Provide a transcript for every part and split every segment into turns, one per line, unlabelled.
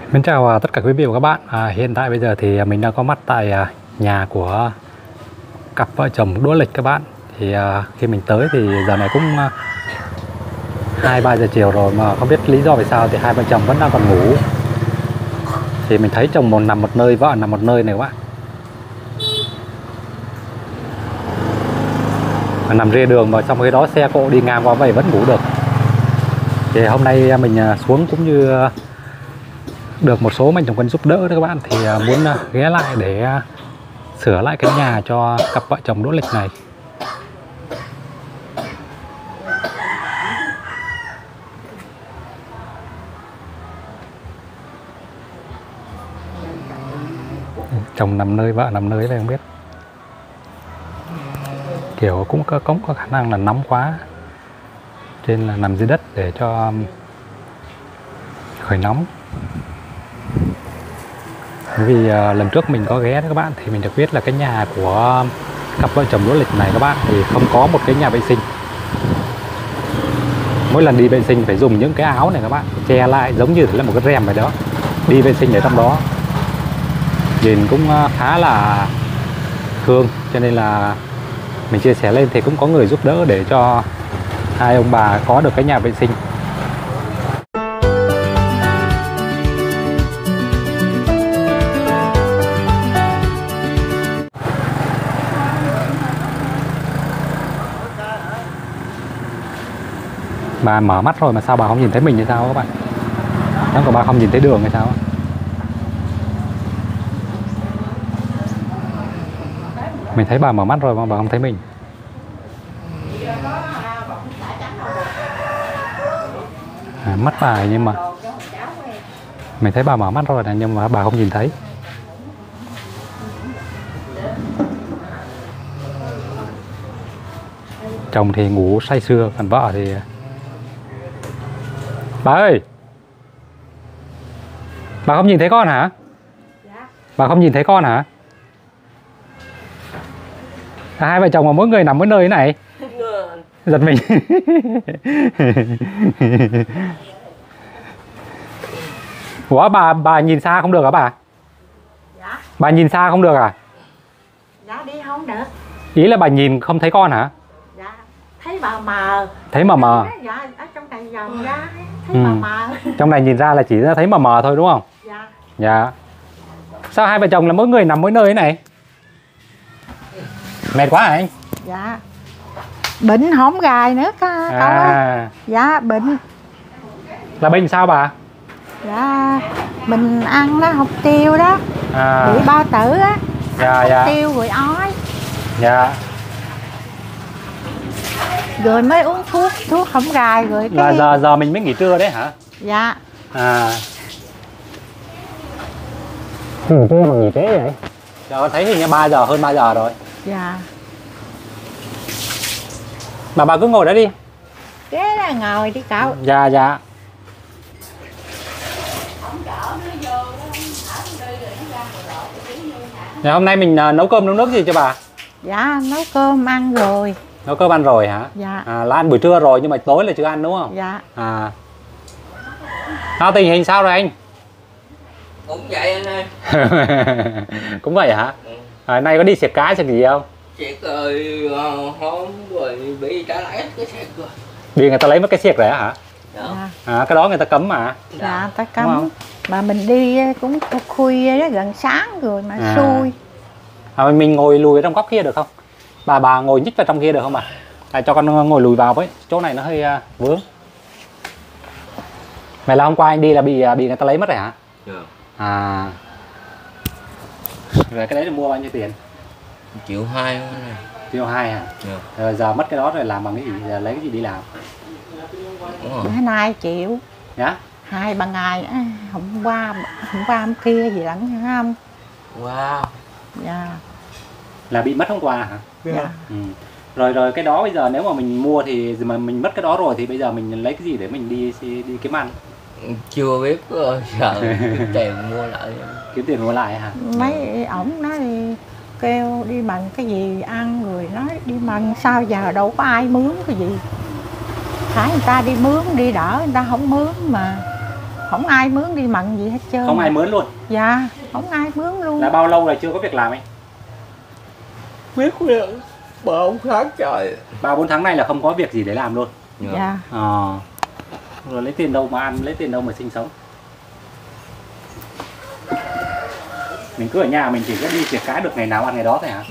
Mến chào tất cả quý vị và các bạn. Hiện tại bây giờ thì mình đang có mặt tại nhà của cặp vợ chồng Đỗ Lịch các bạn. Thì khi mình tới thì giờ này cũng 2-3 giờ chiều rồi mà không biết lý do vì sao thì hai vợ chồng vẫn đang còn ngủ. Thì mình thấy chồng một nằm một nơi, vợ nằm một nơi này các bạn. Nằm rìa đường mà trong khi đó xe cộ đi ngang qua vậy vẫn ngủ được. Thì hôm nay mình xuống cũng như được một số mạnh thường quân giúp đỡ đó các bạn, thì muốn ghé lại để sửa lại cái nhà cho cặp vợ chồng Đỗ Lịch này. Chồng nằm nơi, vợ nằm nơi đây không biết, kiểu cũng có khả năng là nóng quá trên là nằm dưới đất để cho khỏi nóng. Vì lần trước mình có ghé đó các bạn, thì mình được biết là cái nhà của cặp vợ chồng Đỗ Lịch này các bạn thì không có một cái nhà vệ sinh. Mỗi lần đi vệ sinh phải dùng những cái áo này các bạn che lại, giống như là một cái rèm vậy đó, đi vệ sinh ở trong đó nhìn cũng khá là thương. Cho nên là mình chia sẻ lên thì cũng có người giúp đỡ để cho hai ông bà có được cái nhà vệ sinh. Bà mở mắt rồi mà sao bà không nhìn thấy mình hay sao các bạn? Nó của bà không nhìn thấy đường hay sao? Mình thấy bà mở mắt rồi mà bà không thấy mình. Mắt bà nhưng mà mình thấy bà mở mắt rồi này, nhưng mà bà không nhìn thấy. Chồng thì ngủ say sưa, còn vợ thì... Bà ơi! Bà không nhìn thấy con hả?
Dạ.
Bà không nhìn thấy con hả? Hai vợ chồng mà mỗi người nằm mỗi nơi thế này. Giật mình. Ủa bà nhìn xa không được hả bà?
Dạ.
Bà nhìn xa không được à?
Dạ đi không được.
Ý là bà nhìn không thấy con hả?
Dạ. Thấy bà mờ.
Thấy mờ.
Dạ, ở trong này dòm ra thấy bà mờ.
Trong này nhìn ra là chỉ thấy mờ thôi đúng không?
Dạ.
Dạ. Sao hai vợ chồng là mỗi người nằm mỗi nơi thế này? Mệt quá hả anh?
Dạ. Bệnh hổm gài nữa cậu ơi. Dạ bệnh.
Là bệnh sao bà?
Dạ mình ăn đó, hột tiêu đó. Bị bao tử á.
Dạ.
Tiêu rồi ói.
Dạ.
Rồi mới uống thuốc hổm gài rồi cái...
Là giờ mình mới nghỉ trưa đấy hả?
Dạ.
Nghỉ trưa mà nghỉ trễ vậy? Giờ con thấy hình như 3 giờ, hơn 3 giờ rồi.
Dạ.
Bà cứ ngồi đó đi.
Ghế là ngồi đi cậu.
Dạ. Ngày hôm nay mình nấu cơm nấu nước gì cho bà?
Dạ nấu cơm ăn rồi.
Nấu cơm ăn rồi hả?
Dạ.
Là ăn buổi trưa rồi nhưng mà tối là chưa ăn đúng không?
Dạ.
Tình hình sao rồi anh?
Cũng vậy anh ơi.
Cũng vậy hả? Nay có đi xịt cá xịt gì không?
Xịt rồi hôm rồi bị trả lại cái xịt rồi.
Bị người ta lấy mất cái xiệt rồi hả?
Dạ.
Cái đó người ta cấm mà.
Dạ ta cấm. Mà mình đi cũng khuya đó, gần sáng rồi mà xui.
Mình ngồi lùi ở trong góc kia được không? Bà ngồi nhích vào trong kia được không bà? Cho con ngồi lùi vào với. Chỗ này nó hơi vướng. Mày là hôm qua anh đi là bị người ta lấy mất rồi hả?
Dạ.
Rồi cái đấy là mua bao nhiêu tiền?
1,2 triệu này.
1,2 triệu hả?
Dạ.
Rồi giờ mất cái đó rồi làm bằng cái gì? Giờ lấy cái gì đi làm?
Bữa nay chịu.
Dạ?
2-3 ngày hôm qua hôm kia gì lẫn không?
Wow.
Dạ.
Là bị mất hôm qua hả?
Dạ.
Rồi cái đó bây giờ nếu mà mình mua thì mà mình mất cái đó rồi thì bây giờ mình lấy cái gì để mình đi kiếm ăn?
Chưa biết sợ kiếm tiền mua lại.
Kiếm tiền mua lại hả?
Mấy ổng nói đi kêu đi bằng cái gì ăn, rồi nói đi bằng sao giờ đâu có ai mướn cái gì. Phải người ta đi mướn đi đỡ, người ta không mướn mà. không ai mướn đi mận gì hết trơn.
Không ai mướn luôn.
Dạ, không ai mướn luôn.
Là bao lâu rồi chưa có việc làm anh?
Biết không? 3-4 tháng trời.
3-4 tháng này là không có việc gì để làm luôn.
Dạ.
Rồi lấy tiền đâu mà ăn, lấy tiền đâu mà sinh sống. Mình cứ ở nhà mình chỉ có đi triệt cái được ngày nào ăn ngày đó thôi hả?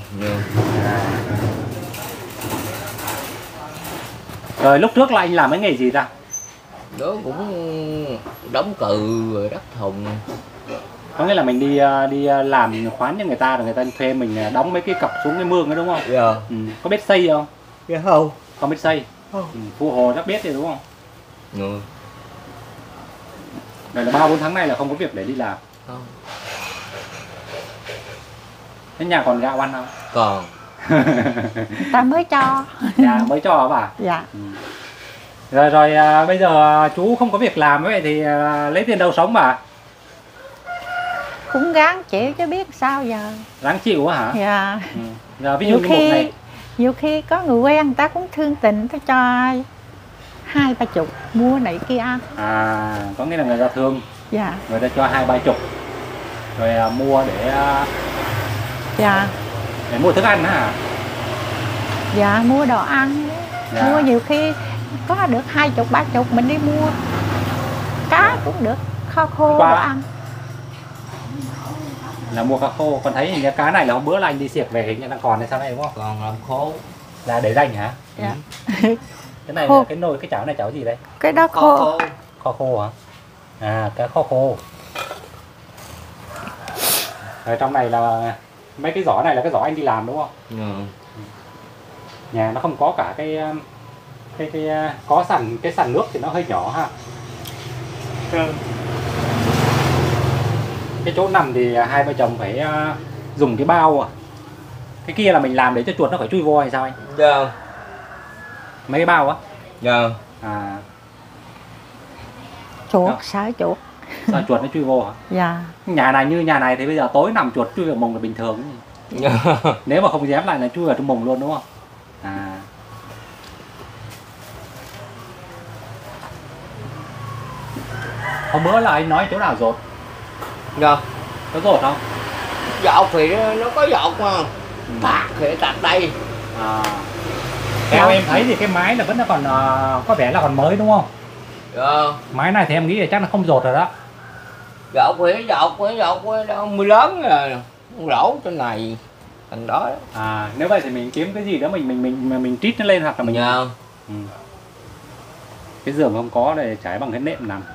Rồi lúc trước là anh làm cái nghề gì ta?
Đó cũng đóng cừ rồi đắp thùng.
Có nghĩa là mình đi làm khoán cho người ta rồi người ta thuê mình đóng mấy cái cọc xuống cái mương đó đúng không?
Dạ.
Có biết xây không?
Dạ không.
Không biết xây. Phụ hồ chắc biết thì đúng không? Rồi là 3-4 tháng này là không có việc để đi làm.
Không.
Thế nhà còn gạo ăn không?
Còn.
Ta mới cho.
Nhà mới cho hả bà?
Dạ.
Rồi bây giờ chú không có việc làm vậy thì lấy tiền đâu sống bà?
Cũng gắng chịu chứ biết sao giờ.
Ráng chịu á hả?
Dạ.
Giờ ví dụ như một ngày
nhiều khi có người quen người ta cũng thương tình, ta cho 20-30 mua này kia ăn.
Có nghĩa là người ta thương.
Dạ.
Người ta cho 20-30 rồi mua để
Dạ.
để mua thức ăn đó hả?
Dạ, mua đồ ăn.
Dạ.
Mua nhiều khi có được 20-30 mình đi mua. Cá cũng được, kho khô đồ ăn.
Là mua cá khô, còn thấy hình như cá này là hôm bữa là anh đi xiệc về hình như đang còn hay sao này đúng không?
Còn làm khô.
Là để dành hả?
Dạ.
Cái này
Khô.
là cái nồi, cái chảo này chảo gì đấy?
Cái đó khô.
Kho khô hả? Cá kho khô. Rồi trong này là mấy cái giỏ này là cái giỏ anh đi làm đúng không? Nhà nó không có cả cái có cái sàn nước thì nó hơi nhỏ ha. Cái chỗ nằm thì hai vợ chồng phải dùng cái bao cái kia là mình làm để cho chuột nó phải chui vô hay sao anh?
Dạ.
Mấy cái bao á?
Dạ.
Chuột,
Đó.
sợ chuột.
Sao chuột nó chui vô hả?
Dạ.
Nhà này như nhà này thì bây giờ tối nằm chuột chui vào mùng là bình thường. Nếu mà không dám lại là chui vào trong mùng luôn đúng không? Hôm bữa là anh nói chỗ nào rột?
Dạ.
Có rột không?
Dột thì nó có dột mà. Tạt thì tạt đây.
Theo em thấy thì cái máy là vẫn còn có vẻ là còn mới đúng không?
Dạ.
Máy này thì em nghĩ là chắc là không rột rồi đó.
Dột thì dột mưa lớn rồi. Lỗ trên này thành đó.
Nếu vậy thì mình kiếm cái gì đó mình trít nó lên hoặc là mình cái giường không có để trải bằng cái nệm nằm.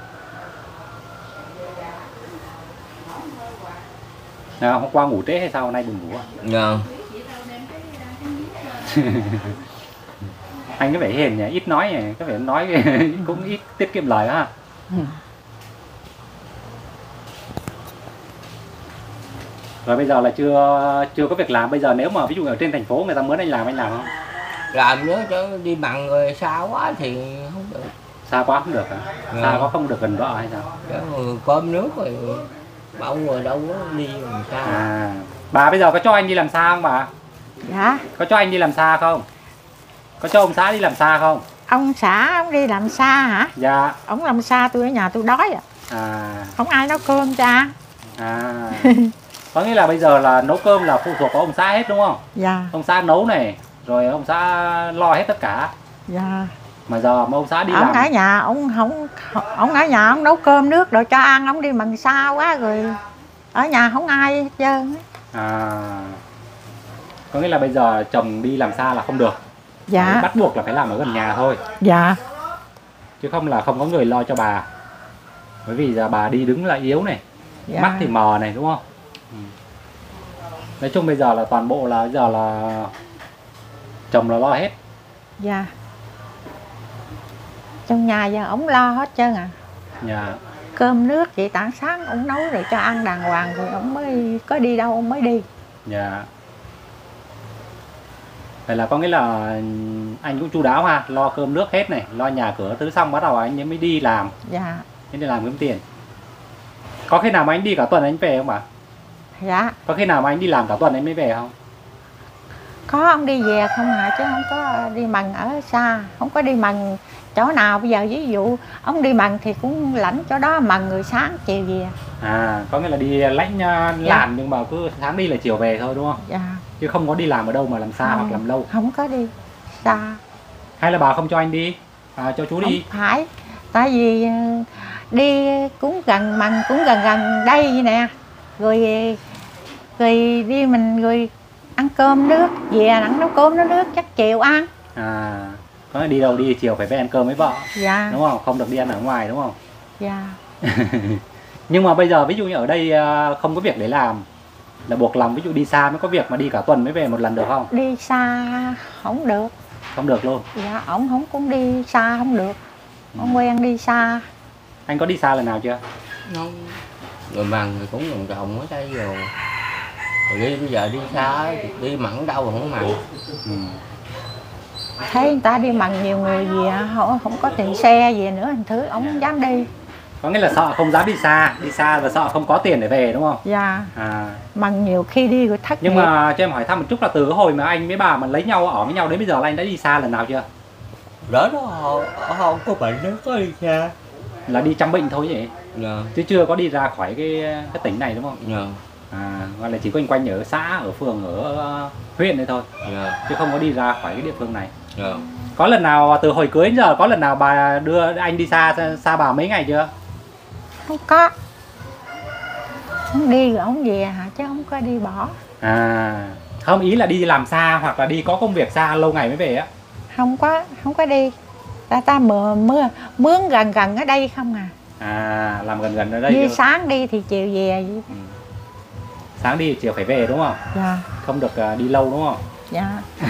Hôm qua ngủ trễ hay sao hôm nay buồn ngủ à?
Dạ.
Anh có vẻ hiền nhỉ, ít nói nhỉ, có vẻ nói cũng ít tiết kiệm lời đó ha. Rồi bây giờ là chưa có việc làm, bây giờ nếu mà ví dụ ở trên thành phố người ta muốn anh làm không?
Làm nữa chứ đi bằng rồi xa quá thì không được.
Xa quá không được hả? Xa quá không được gần vợ hay sao?
Cơm nước rồi bao rồi đâu có đi làm xa.
Bà bây giờ có cho anh đi làm xa không bà?
Dạ.
Có cho anh đi làm xa không? Có cho ông xã đi làm xa không?
Ông xã ông đi làm xa hả?
Dạ.
Ông làm xa, tôi ở nhà tôi đói không ai nấu cơm cho ăn.
Có nghĩa là bây giờ là nấu cơm là phụ thuộc vào ông xã hết đúng không?
Dạ.
Ông xã nấu này, rồi ông xã lo hết tất cả.
Dạ.
Mà giờ mà ông xã đi làm
ở nhà ông ở nhà ông nấu cơm nước rồi cho ăn, ông đi bằng xa quá rồi ở nhà không ai hết trơn.
Có nghĩa là bây giờ chồng đi làm xa là không được.
Dạ.
Bắt buộc là phải làm ở gần nhà thôi.
Dạ.
Chứ không là không có người lo cho bà. Bởi vì giờ bà đi đứng là yếu này,
Dạ.
mắt thì mờ này đúng không? Nói chung bây giờ là toàn bộ là giờ là chồng là lo hết.
Dạ. Trong nhà giờ ổng lo hết trơn
Dạ.
Cơm nước chị tảng sáng ổng nấu rồi cho ăn đàng hoàng rồi ổng mới có đi đâu ổng mới đi.
Dạ. Vậy là có nghĩa là anh cũng chu đáo ha, lo cơm nước hết này, lo nhà cửa thứ xong bắt đầu anh mới đi làm.
Dạ.
Anh đi làm kiếm tiền. Có khi nào mà anh đi cả tuần anh về không bà?
Dạ.
Có khi nào mà anh đi làm cả tuần anh mới về không?
Có, ông đi về không hả chứ không có đi mần ở xa, không có đi mần chỗ nào bây giờ ví dụ ông đi mần thì cũng lãnh chỗ đó, mần người sáng chiều về.
Có nghĩa là đi lãnh làm nhưng mà cứ sáng đi là chiều về thôi đúng không?
Dạ.
Chứ không có đi làm ở đâu mà làm xa
Không,
hoặc làm lâu.
không có đi xa.
Hay là bà không cho anh đi, cho chú đi?
Không phải, tại vì đi cũng gần mần, cũng gần đây vậy nè, rồi đi mình rồi ăn cơm nước về, ăn nấu cơm nấu nước chắc chiều ăn.
Có đi đâu đi chiều phải về ăn cơm với vợ.
Dạ.
Đúng không? Không được đi ăn ở ngoài đúng không?
Dạ.
Nhưng mà bây giờ ví dụ như ở đây không có việc để làm là buộc lòng, ví dụ đi xa mới có việc, mà đi cả tuần mới về một lần được không?
Đi xa không được.
Không được luôn?
Dạ, ổng không cũng đi xa không được. Ông quen đi xa.
Anh có đi xa lần nào chưa?
Không. Người mần thì cũng gần trồng ở đây rồi. Rồi đi bây giờ đi xa, đi mặn đâu mà không mặn.
Thấy người ta đi mần nhiều người về, không có tiền xe về nữa, thành thứ ổng không dám đi.
Có nghĩa là sợ không dám đi xa và sợ không có tiền để về đúng không?
Dạ. Mần nhiều khi đi rồi thất
Nhưng
nghiệp.
mà cho em hỏi thăm một chút là từ cái hồi mà anh với bà mà lấy nhau ở với nhau đến bây giờ là anh đã đi xa lần nào chưa?
Đó không có bệnh nó có đi xa.
Là đi chăm bệnh thôi vậy? Chứ chưa có đi ra khỏi cái tỉnh này đúng không? Gọi là chỉ quanh quanh ở xã, ở phường, ở huyện này thôi. Chứ không có đi ra khỏi cái địa phương này. Có lần nào từ hồi cưới đến giờ có lần nào bà đưa anh đi xa bà mấy ngày chưa?
Không có. Ông đi rồi ông về hả, chứ không có đi bỏ.
Không, ý là đi làm xa hoặc là đi có công việc xa lâu ngày mới về á.
Không có đi. Ta mướn gần ở đây không à.
Làm gần ở đây.
Như sáng đi thì chiều về.
Sáng đi chiều phải về đúng không?
Dạ.
Không được đi lâu đúng không?
Dạ.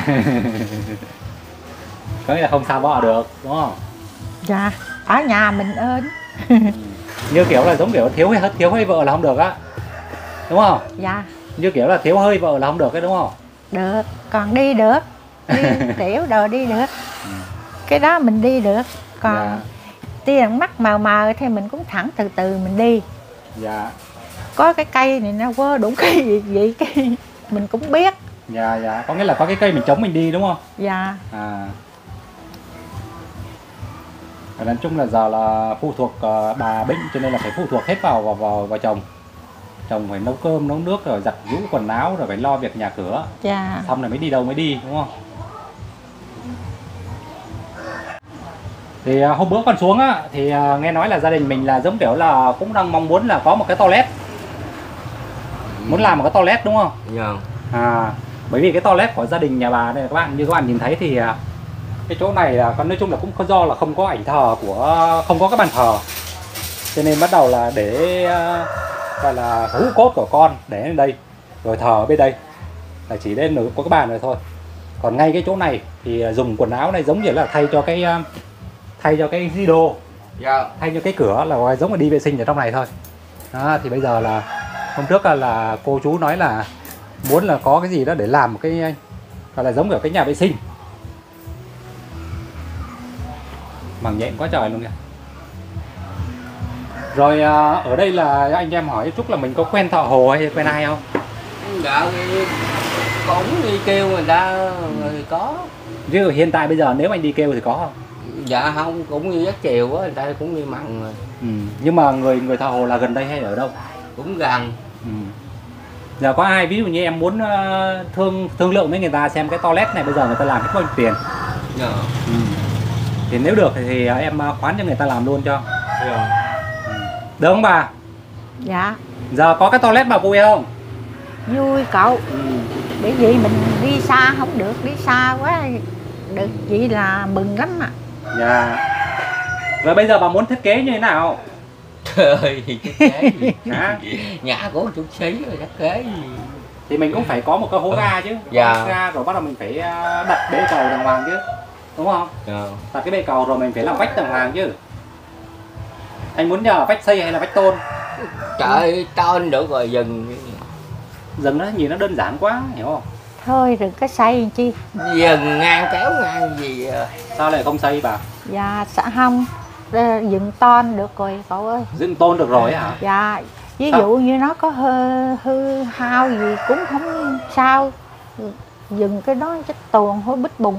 Có nghĩa là không xa vợ được đúng không?
Dạ, ở nhà mình ơn.
Như kiểu là giống kiểu thiếu hơi vợ là không được á, đúng không?
Dạ.
Như kiểu là thiếu hơi vợ là không được đấy đúng không?
Được, còn đi được. Đi tiểu đồ đi được. Cái đó mình đi được. Còn tiền mắt mờ thì mình cũng thẳng từ từ mình đi.
Dạ.
Có cái cây này nó quơ đủ cái gì vậy cái mình cũng biết.
Dạ, có nghĩa là có cái cây mình chống mình đi đúng không?
Dạ.
Nói chung là giờ là phụ thuộc bà bệnh cho nên là phải phụ thuộc hết vào chồng. Chồng phải nấu cơm, nấu nước rồi giặt giũ quần áo rồi phải lo việc nhà cửa.
Dạ.
Xong rồi mới đi đâu mới đi đúng không? Thì hôm bữa con xuống á thì nghe nói là gia đình mình là giống kiểu là cũng đang mong muốn là có một cái toilet. Muốn làm một cái toilet đúng không? Bởi vì cái toilet của gia đình nhà bà đây các bạn, như các bạn nhìn thấy thì cái chỗ này là nói chung là cũng có do là không có ảnh thờ không có cái bàn thờ, cho nên bắt đầu là để gọi là hũ cốt của con để lên đây rồi thờ bên đây là chỉ đến nửa có cái bàn rồi thôi. Còn ngay cái chỗ này thì dùng quần áo này giống như là thay cho cái di đồ, thay cho cái cửa là giống là đi vệ sinh ở trong này thôi. Đó, thì bây giờ là hôm trước là cô chú nói là muốn là có cái gì đó để làm một cái gọi là giống kiểu cái nhà vệ sinh. Màng nhện quá trời luôn kìa. Rồi ở đây là anh em hỏi chút là mình có quen thợ hồ hay quen ai không?
Dạ cũng đi kêu người ta người có.
Chứ hiện tại bây giờ nếu anh đi kêu thì có không?
Dạ không, cũng như giấc chiều á, người ta cũng đi mặn rồi.
Nhưng mà người thợ hồ là gần đây hay ở đâu?
Cũng gần.
Giờ có ai ví dụ như em muốn thương lượng với người ta xem cái toilet này bây giờ người ta làm hết bao nhiêu tiền? Thì nếu được thì em khoán cho người ta làm luôn cho. Được không bà?
Dạ.
Giờ có cái toilet bà vui không?
Vui cậu. Bởi vì mình đi xa không được, đi xa quá được vậy là mừng lắm ạ.
Dạ. Rồi bây giờ bà muốn thiết kế như thế nào?
Trời, thiết kế gì? Nhà của chút xí rồi thiết kế gì?
Thì mình cũng phải có một cái hố ga chứ. Hố ga rồi bắt đầu mình phải đặt bê cầu đàng hoàng chứ, đúng không? Đặt cái bê cầu rồi mình phải làm vách đàng hoàng chứ. Anh muốn nhờ vách xây hay là vách tôn?
Trời, tôn được rồi, dừng
nó nhìn nó đơn giản quá, hiểu không?
Thôi đừng có xây chi.
Dừng ngang kéo ngang gì à?
Sao lại không xây bà?
Dạ không, dựng tôn được rồi cậu ơi.
Dựng tôn được rồi hả?
Dạ, ví dụ như nó có hư hao gì cũng không sao. Dừng cái đó chắc tuồng hôi bít bùng lắm.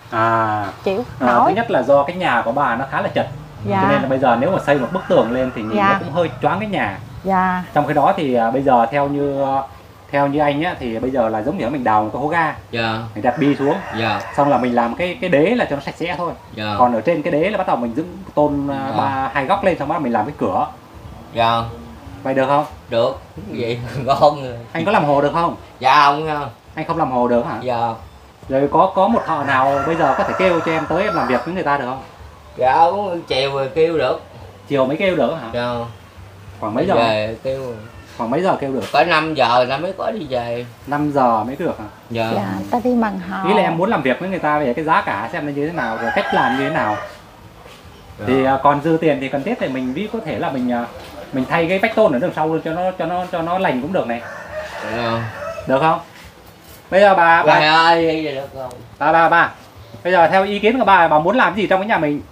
chịu
Thứ
nổi.
nhất là do cái nhà của bà nó khá là chật,
Dạ.
cho nên là bây giờ nếu mà xây một bức tường lên thì nhìn
Dạ.
nó cũng hơi choáng cái nhà.
Dạ.
Trong khi đó thì bây giờ theo như anh á, thì bây giờ là giống như mình đào một cái hố ga,
Dạ.
mình đặt bi xuống,
Dạ.
xong là mình làm cái đế là cho nó sạch sẽ thôi.
Dạ.
Còn ở trên cái đế là bắt đầu mình dựng tôn hai góc lên, xong bắt đầu mình làm cái cửa.
Dạ.
Vậy được không?
Được. Vậy ngon rồi.
Anh có làm hồ được không?
Dạ không nha.
Anh không làm hồ được hả?
Dạ.
Rồi có một thợ nào bây giờ có thể kêu cho em tới em làm việc với người ta được không?
Dạ không, chiều rồi kêu được.
Chiều mới kêu được hả?
Dạ.
Khoảng mấy giờ?
Về kêu.
Khoảng mấy giờ kêu được?
Có 5 giờ nó mới có đi về.
5 giờ mới được hả?
Dạ.
Dạ, ta đi bằng họ.
Ý là em muốn làm việc với người ta về cái giá cả xem nó như thế nào, rồi cách làm như thế nào. Thì còn dư tiền thì cần thiết thì mình có thể là mình thay cái vách tôn ở đằng sau luôn cho nó lành cũng được này.
Dạ.
Được không? Bây giờ bà
ơi, vậy được không?
bà bây giờ theo ý kiến của bà muốn làm gì trong cái nhà mình?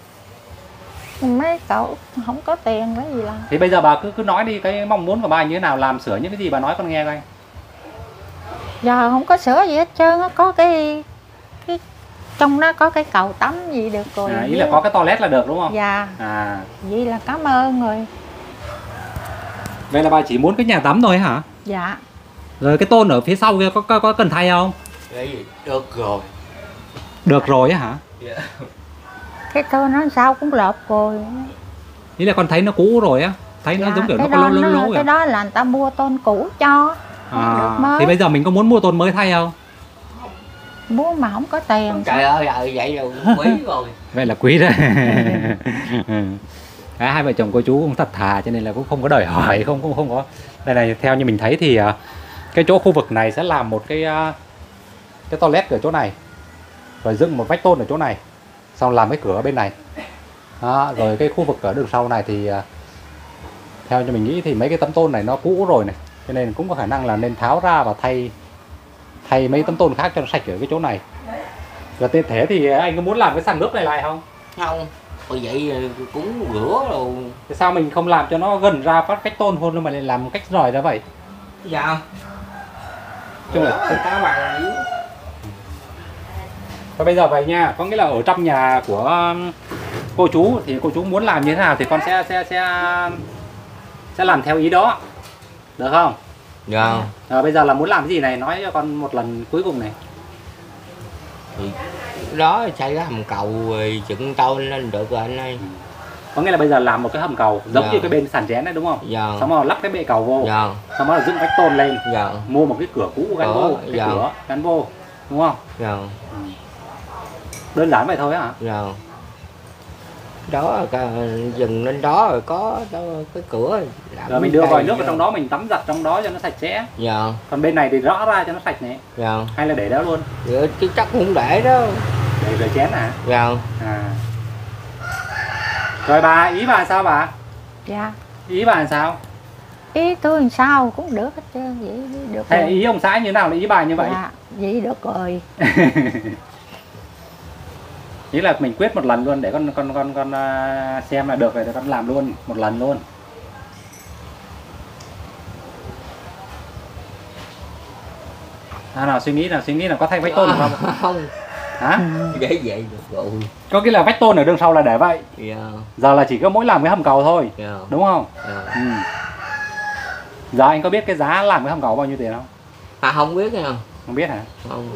Mấy cậu không có tiền cái gì làm.
Thì bây giờ bà cứ nói đi cái mong muốn của bà như thế nào, làm sửa những cái gì bà nói con nghe coi.
Giờ không có sửa gì hết trơn á, có cái trong đó có cái cầu tắm gì được rồi.
Ý là có cái toilet là được đúng không?
Dạ. Vậy là cảm ơn rồi.
Vậy là bà chỉ muốn cái nhà tắm thôi hả?
Dạ.
Rồi cái tôn ở phía sau kia có cần thay không?
Vậy được rồi.
Được rồi á hả?
Dạ.
Cái tôn nó sao cũng lợp rồi.
Ý là con thấy nó cũ rồi á, thấy nó giống kiểu nó
cái
có lố
cái đó là người ta mua tôn cũ cho. Được mới.
Thì bây giờ mình có muốn mua tôn mới thay không?
Mua mà không có tiền.
Trời ơi, vậy rồi quý rồi.
Vậy là quý đấy. Hai vợ chồng cô chú cũng thật thà cho nên là cũng không có đòi hỏi, không có. Đây này, theo như mình thấy thì cái chỗ khu vực này sẽ làm một cái toilet ở chỗ này, rồi dựng một vách tôn ở chỗ này, xong làm cái cửa ở bên này. Rồi cái khu vực ở đường sau này thì theo như mình nghĩ thì mấy cái tấm tôn này nó cũ rồi này, cho nên cũng có khả năng là nên tháo ra và thay mấy tấm tôn khác cho nó sạch ở cái chỗ này. Và tiện thế thì anh có muốn làm cái sàn nước này lại không?
Không. Ôi vậy cũng rửa rồi.
Tại sao mình không làm cho nó gần ra phát cách tôn hơn mà lại làm cách rời ra vậy?
Dạ.
Chung là
cá bằng dưới.
và bây giờ vậy nha, có nghĩa là ở trong nhà của cô chú thì cô chú muốn làm như thế nào thì con sẽ làm theo ý đó, được không?
Dạ.
Bây giờ là muốn làm cái gì này, nói cho con một lần cuối cùng này.
Thì đó xây cái hầm cầu rồi dựng tôn lên được rồi anh ơi.
Có nghĩa là bây giờ làm một cái hầm cầu giống
Dạ.
như cái bên sàn chén này đúng không?
Dạ.
Xong rồi lắp cái bệ cầu vô,
Dạ.
xong rồi dựng vách tôn lên,
Dạ.
mua một cái cửa cũ gắn vô, cái
Dạ.
cửa gắn vô, đúng không?
Dạ.
Đơn giản vậy thôi hả?
Dạ. Đó dừng lên đó rồi có đó, cái cửa
Rồi mình đưa vòi nước ở trong đó, mình tắm giặt trong đó cho nó sạch sẽ.
Dạ.
Còn bên này thì rõ ra cho nó sạch này.
Dạ.
Hay là để đó luôn?
Dạ, chứ chắc không để đó.
Để rửa chén hả?
Dạ.
Rồi ý bà sao bà?
Dạ.
Ý bà làm sao?
Ý tôi làm sao cũng được hết trơn, vậy được
Hay
rồi.
ý ông xã như thế nào là ý bà như vậy?
Dạ, vậy được rồi.
Ý là mình quyết một lần luôn để con xem là được rồi thì con làm luôn một lần luôn. Nào suy nghĩ là có thay vách tôn được không?
Không.
Hả?
Vậy vậy được rồi.
Có nghĩa là vách tôn ở đường sau là để vậy.
Dạ.
Giờ là chỉ có mỗi làm cái hầm cầu thôi.
Dạ.
Đúng không?
Dạ.
Giờ anh có biết cái giá làm cái hầm cầu bao nhiêu tiền không?
Không biết nha.
Không biết hả?
Không.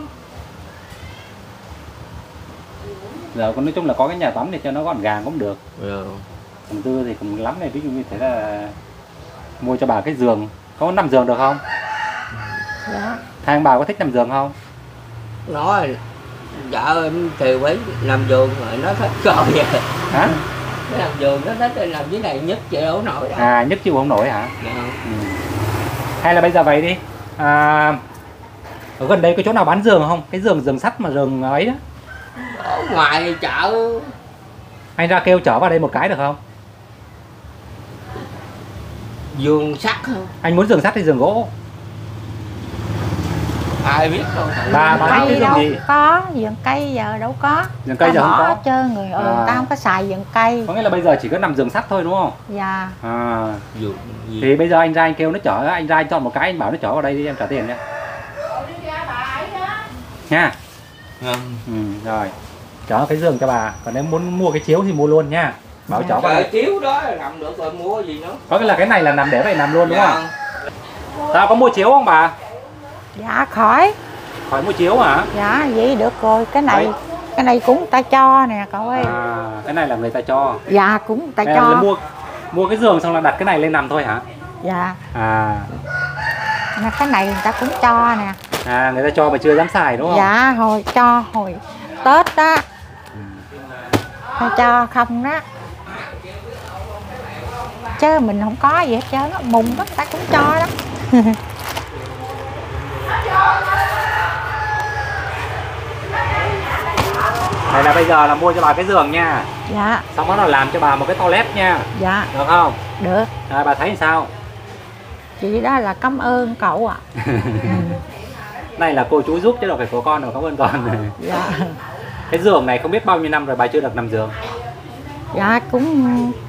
Giờ nói chung là có cái nhà tắm thì cho nó gọn gàng cũng được.
Dạ.
Còn dư thì cũng lắm này, ví dụ như thế là mua cho bà cái giường, có nằm giường được không?
Dạ.
Hai ông bà có thích nằm giường không?
Nói vợ em thì với nằm giường rồi nó thích rồi vậy.
Hả?
Cái nằm giường nó thích làm dưới này nhất chịu đâu nổi đâu.
Nhất chịu không nổi hả?
Dạ.
Hay là bây giờ vậy đi, ở gần đây có chỗ nào bán giường không? Cái giường sắt mà giường ấy đó.
Ở ngoài chợ.
Anh ra kêu chở vào đây một cái được không?
Giường sắt không?
Anh muốn giường sắt hay giường gỗ?
Ai biết đâu.
Bà thích cái
Cây
giường
đâu
gì?
có, vườn cây giờ đâu có.
Giường cây
Ta
giờ không
bỏ
có.
hết trơn người, người ta không có xài vườn cây.
Có nghĩa là bây giờ chỉ có nằm giường sắt thôi đúng không?
Dạ.
Giường gì?
Thì bây giờ anh ra anh kêu nó chở, anh ra anh chọn một cái, anh bảo nó chở vào đây đi, em trả tiền nha. Nha. Rồi chó cái giường cho bà, còn nếu muốn mua cái chiếu thì mua luôn nha. Bảo chó
Trời,
bà
chiếu đó nằm được rồi mua gì nữa.
có nghĩa là cái này là nằm để vậy nằm luôn đúng
Dạ.
không? Tao có mua chiếu không bà?
Dạ khỏi.
Khỏi mua chiếu hả?
Dạ vậy được rồi. Cái
Đấy.
này cũng ta cho nè cậu ơi.
Cái này là người ta cho.
Dạ cũng ta
Đây
cho.
là mua cái giường xong là đặt cái này lên nằm thôi hả?
Dạ.
À,
Cái này người ta cũng cho nè.
người ta cho mà chưa dám xài đúng không?
Dạ hồi Tết đó. Ta cho không đó. Chứ mình không có gì hết trơn á, mùng đó người ta cũng cho đó.
Này là bây giờ là mua cho bà cái giường nha.
Dạ.
Xong đó là làm cho bà một cái toilet nha.
Dạ.
Được không?
Được.
Bà thấy làm sao?
Chị đó là cảm ơn cậu ạ.
Này là cô chú giúp chứ đâu phải của con đâu, cảm ơn con.
Dạ.
Cái giường này không biết bao nhiêu năm rồi bà chưa được nằm giường.
Dạ cũng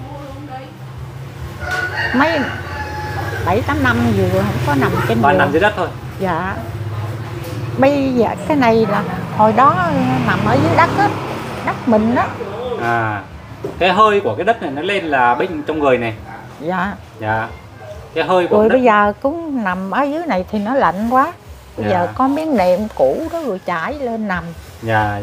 mấy 7-8 năm vừa không có nằm trên
Toàn
giường.
nằm dưới đất thôi.
Dạ. Bây giờ cái này là hồi đó nằm ở dưới đất á, đất mình đó.
Cái hơi của cái đất này nó lên là bệnh trong người này.
Dạ.
Dạ. Cái hơi của
Rồi
đất.
bây giờ cũng nằm ở dưới này thì nó lạnh quá. Bây giờ có miếng nệm cũ đó rồi trải lên nằm.
Dạ.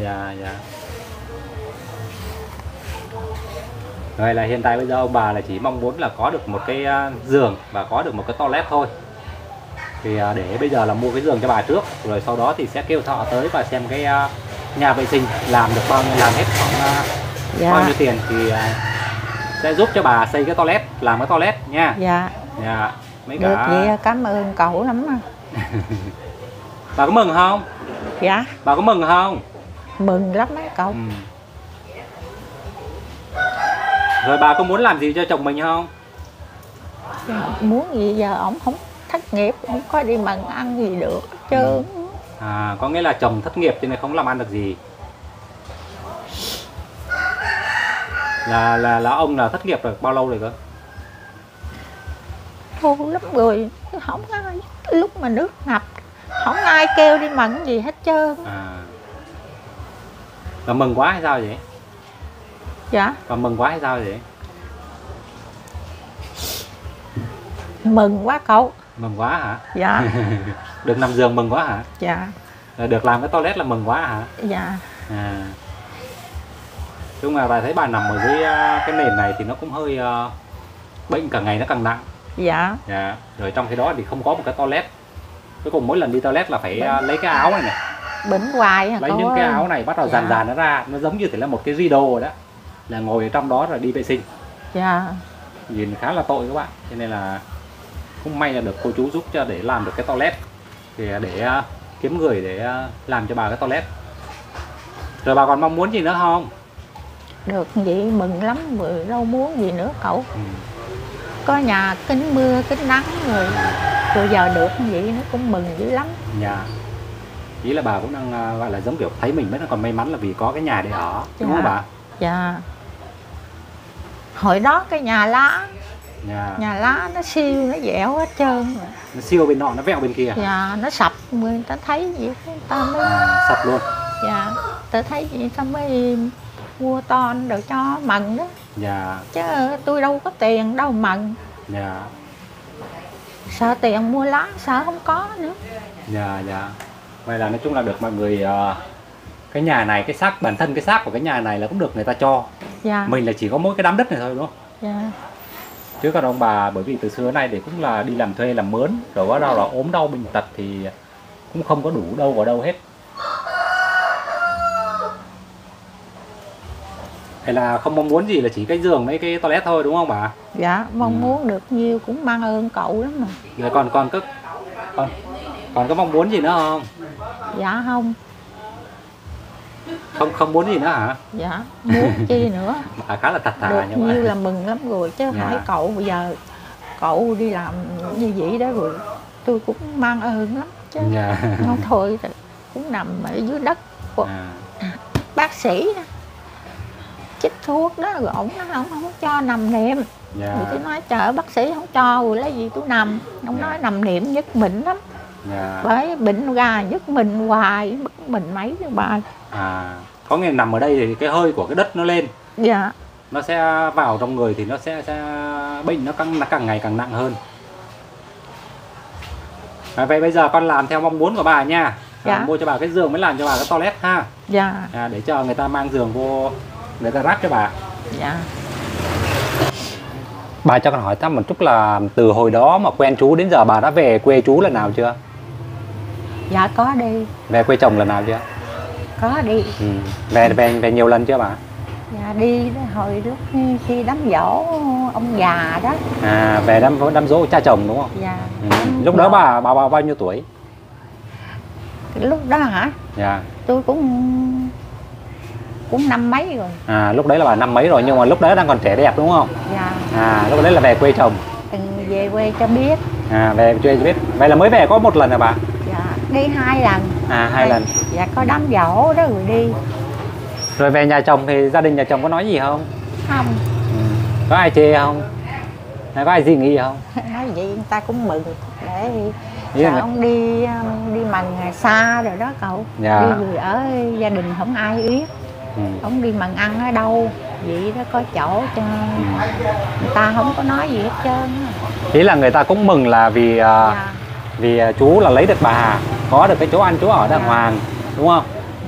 Rồi là hiện tại bây giờ ông bà là chỉ mong muốn là có được một cái giường và có được một cái toilet thôi. Thì để bây giờ là mua cái giường cho bà trước, rồi sau đó thì sẽ kêu thợ tới và xem cái nhà vệ sinh làm được bao nhiêu, làm hết khoảng bao nhiêu tiền thì sẽ giúp cho bà xây cái toilet, làm cái toilet nha.
Dạ.
Dạ. Mấy
Được
cả
vậy cảm ơn cậu lắm.
bà có mừng không?
Dạ.
Bà có mừng không?
Mừng lắm mấy cậu.
Rồi bà có muốn làm gì cho chồng mình không?
Muốn gì giờ ổng không thất nghiệp, không có đi bằng ăn gì được chứ.
Có nghĩa là chồng thất nghiệp cho nên không làm ăn được gì. Là ông là thất nghiệp rồi bao lâu rồi cơ?
Lâu lắm rồi, không ai lúc mà nước ngập không ai kêu đi mận gì hết trơn.
Bà mừng quá hay sao vậy?
Dạ.
Bà mừng quá hay sao vậy?
Mừng quá cậu.
Mừng quá hả?
Dạ.
Được nằm giường mừng quá hả?
Dạ.
Được làm cái toilet là mừng quá hả?
Dạ.
Nhưng mà bà thấy bà nằm ở dưới cái nền này thì nó cũng hơi bệnh, càng ngày nó càng nặng.
Dạ.
Dạ. Rồi trong khi đó thì không có một cái toilet. Cuối cùng mỗi lần đi toilet là phải lấy cái áo này này.
Bệnh hoài hả
lấy
cậu
những
ơi.
cái áo này bắt đầu dàn nó ra, nó giống như thể là một cái rideau rồi đó, là ngồi ở trong đó rồi đi vệ sinh.
Dạ.
Nhìn khá là tội các bạn, cho nên là cũng may là được cô chú giúp cho để làm được cái toilet, thì để kiếm người để làm cho bà cái toilet. Rồi bà còn mong muốn gì nữa không?
Được vậy mừng lắm rồi, đâu muốn gì nữa cậu. Có nhà kính mưa kính nắng rồi giờ được như vậy nó cũng mừng dữ lắm.
Dạ. Ý là bà cũng đang gọi là giống kiểu thấy mình vẫn còn may mắn là vì có cái nhà để ở, đúng không bà?
Dạ. Hồi đó cái nhà lá, nhà lá nó siêu nó dẻo hết trơn rồi.
Nó siêu bên nọ nó vẹo bên kia.
Dạ, nó sập người ta thấy gì người ta mới
sập luôn.
Dạ, ta thấy gì ta mới mua ton đồ cho mần đó.
Dạ.
Chứ tôi đâu có tiền đâu mần.
Dạ.
Sợ tiền mua lá sợ không có nữa.
Dạ. Vậy là nói chung là được mọi người, cái nhà này, cái xác, bản thân cái xác của cái nhà này là cũng được người ta cho.
Dạ.
Mình là chỉ có mỗi cái đám đất này thôi đúng không?
Dạ.
Chứ còn ông bà bởi vì từ xưa này thì cũng là đi làm thuê làm mướn, rồi có đâu là ốm đau bệnh tật thì cũng không có đủ đâu vào đâu hết. Hay là không mong muốn gì là chỉ cái giường mấy cái toilet thôi đúng không bà?
Dạ, mong muốn được nhiều cũng mang ơn cậu lắm mà.
Rồi còn có mong muốn gì nữa không?
Dạ không.
Không muốn gì nữa hả?
Dạ, muốn chi nữa.
Bà khá là thật thà
được
như vậy.
nhiều là mừng lắm rồi chứ. Hỏi cậu bây giờ cậu đi làm như vậy đó rồi tôi cũng mang ơn lắm chứ. Không thôi cũng nằm ở dưới đất của bác sĩ đó. Chích thuốc đó rồi ổng nó không cho nằm niệm. Rồi tôi nói trời bác sĩ không cho rồi lấy gì tôi nằm. Ông nói nằm niệm nhất bệnh lắm.
Dạ.
Bởi bệnh ra giúp mình hoài, bức mình mấy đứa bà.
À, có nghĩa là nằm ở đây thì cái hơi của cái đất nó lên,
Dạ.
nó sẽ vào trong người thì nó sẽ bệnh nó càng ngày càng nặng hơn. Vậy bây giờ con làm theo mong muốn của bà nha.
Dạ.
Mua cho bà cái giường mới làm cho bà cái toilet ha.
Dạ.
Để cho người ta mang giường vô, người ta ráp cho bà.
Dạ.
Bà cho con hỏi thăm một chút là từ hồi đó mà quen chú đến giờ bà đã về quê chú lần nào chưa?
Dạ có đi.
Về quê chồng lần nào chưa?
Có đi.
Về nhiều lần chưa bà?
Dạ đi đó, hồi lúc khi đám giỗ ông già đó.
Về đám giỗ cha chồng đúng không?
Dạ.
Lúc đó bà bao nhiêu tuổi?
Lúc đó hả?
Dạ.
Tôi cũng năm mấy rồi.
Lúc đấy là bà năm mấy rồi, nhưng mà lúc đấy đang còn trẻ đẹp đúng không?
Dạ.
Lúc đấy là về quê chồng.
Về quê cho biết.
Về quê cho biết. Vậy là mới về có một lần hả bà?
Dạ. Đi 2 lần.
2 lần.
Dạ có đám giỗ đó rồi đi.
Rồi về nhà chồng thì gia đình nhà chồng có nói gì không?
Không.
Có ai chê không? Hay có ai gì nghĩ không?
Nói gì người ta cũng mừng để
Ý là
sao ông đi mần xa rồi đó cậu.
Dạ.
Đi rồi ở gia đình không ai biết. Ông đi mần ăn ở đâu vậy đó, có chỗ cho người ta không có nói gì hết trơn á.
Ý là người ta cũng mừng là vì
Dạ.
vì chú là lấy được bà, có được cái chỗ ăn chỗ ở đàng
Dạ.
hoàng đúng không?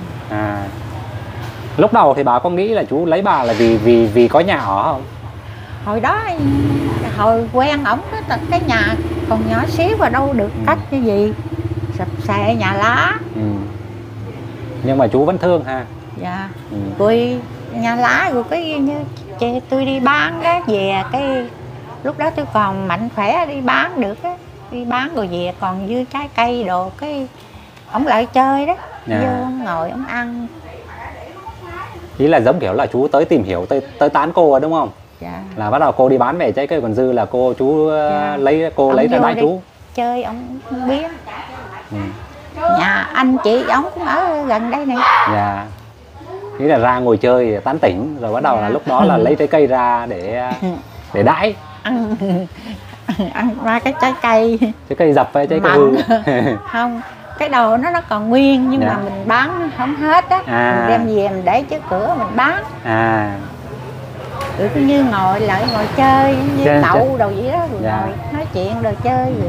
Lúc đầu thì bà có nghĩ là chú lấy bà là vì có nhà ở không?
Hồi đó hồi quen ổng cái nhà còn nhỏ xíu và đâu được cách cái gì, sập xệ nhà lá.
Nhưng mà chú vẫn thương ha.
Dạ. Rồi nhà lá rồi cái như tôi đi bán đó về, cái lúc đó tôi còn mạnh khỏe đi bán được á, đi bán rồi về còn dư trái cây đồ, cái ổng lại chơi đó.
Dạ.
Vô ông ngồi ông ăn.
Ý là giống kiểu là chú tới tìm hiểu, tới tán cô rồi đúng không?
Dạ.
Là bắt đầu cô đi bán về trái cây còn dư là chú
Dạ.
lấy
Ông
ra
vô
đãi
đi
chú.
chơi ông không biết. Nhà anh chị ổng cũng ở gần đây này.
Dạ. Ý là ra ngồi chơi tán tỉnh rồi bắt đầu là lúc đó là lấy trái cây ra để đãi.
Ăn ra cái trái cây.
Trái cây dập với trái cây hư.
Không, cái đầu nó còn nguyên nhưng
Dạ.
mà mình bán không hết á. Mình đem về mình để trước cửa mình bán. Cứ như ngồi lại ngồi chơi như đậu đồ vậy đó, rồi
Dạ.
ngồi nói chuyện rồi chơi rồi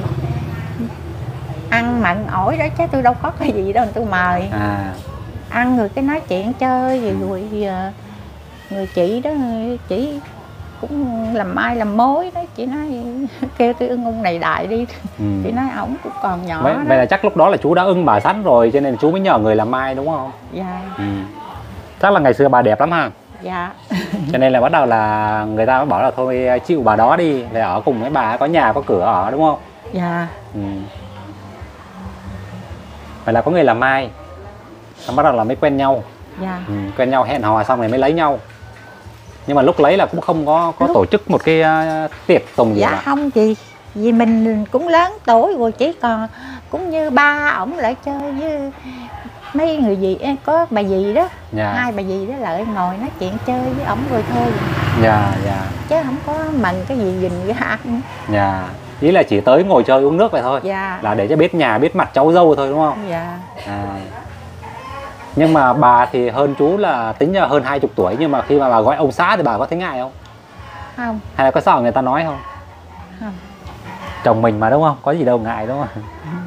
ăn mặn ổi đó, chứ tôi đâu có cái gì đâu tôi mời. Ăn rồi cái nói chuyện chơi rồi người chị đó, chị cũng làm mai làm mối đó, chị nói kêu tôi ưng ông này đại đi. Chị nói ổng cũng còn nhỏ.
Vậy là chắc lúc đó là chú đã ưng bà sẵn rồi cho nên chú mới nhờ người làm mai đúng không?
Dạ.
Chắc là ngày xưa bà đẹp lắm ha.
Dạ.
Cho nên là bắt đầu là người ta mới bảo là thôi chịu bà đó đi, để ở cùng với bà, có nhà có cửa ở đúng không?
Dạ.
Vậy là có người làm mai, xong bắt đầu là mới quen nhau.
Dạ.
Quen nhau hẹn hò xong rồi mới lấy nhau. Nhưng mà lúc lấy là cũng không có tổ chức một cái tiệc tùng gì
Dạ
mà.
không chị, vì mình cũng lớn tuổi rồi, chỉ còn cũng như ba ổng lại chơi với mấy người gì, có bà dì đó.
Dạ.
2 bà dì đó lại ngồi nói chuyện chơi với ổng rồi thôi.
Dạ, dạ.
Chứ không có mần cái gì gìn ra ăn.
Dạ. Ý là chỉ tới ngồi chơi uống nước vậy thôi.
Dạ.
Là để cho biết nhà biết mặt cháu dâu thôi đúng không?
Dạ.
Nhưng mà bà thì hơn chú là tính là hơn 20 tuổi, nhưng mà khi mà bà gọi ông xã thì bà có thấy ngại không?
Không.
Hay là có sợ người ta nói không?
Không.
Chồng mình mà đúng không? Có gì đâu ngại đúng không?